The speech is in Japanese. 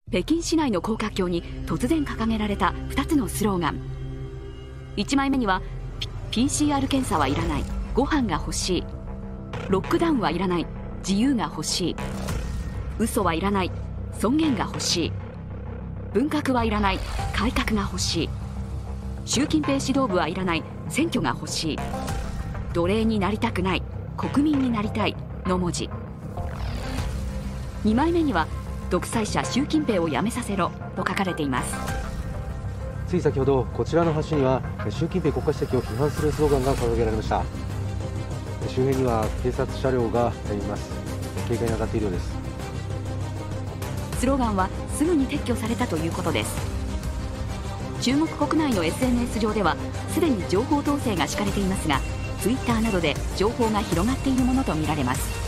北京市内の高架橋に突然掲げられた2つのスローガン。1枚目には、PCR 検査はいらない、ご飯が欲しい。ロックダウンはいらない、自由が欲しい。嘘はいらない、尊厳が欲しい。文革はいらない、改革が欲しい。習近平指導部はいらない、選挙が欲しい。奴隷になりたくない、国民になりたいの文字。2枚目には、独裁者習近平をやめさせろと書かれています。 つい先ほどこちらの橋には習近平国家主席を批判するスローガンが掲げられました。周辺には警察車両がいます。警戒に当たっているようです。 スローガンはすぐに撤去されたということです。中国国内の SNS 上ではすでに情報統制が敷かれていますが、Twitter などで情報が広がっているものとみられます。